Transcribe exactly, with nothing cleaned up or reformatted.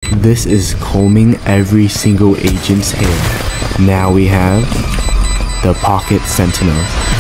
This is combing every single agent's hair. Now we have the pocket sentinels.